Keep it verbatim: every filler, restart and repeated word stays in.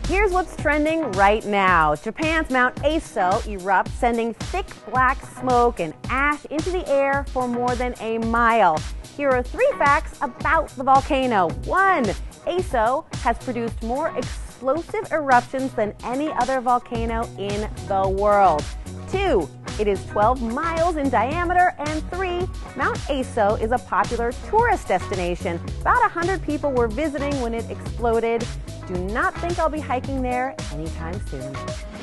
Here's what's trending right now. Japan's Mount Aso erupts, sending thick black smoke and ash into the air for more than a mile. Here are three facts about the volcano. One, Aso has produced more explosive eruptions than any other volcano in the world. Two, it is twelve miles in diameter. And three, Mount Aso is a popular tourist destination. About one hundred people were visiting when it exploded. Do not think I'll be hiking there anytime soon.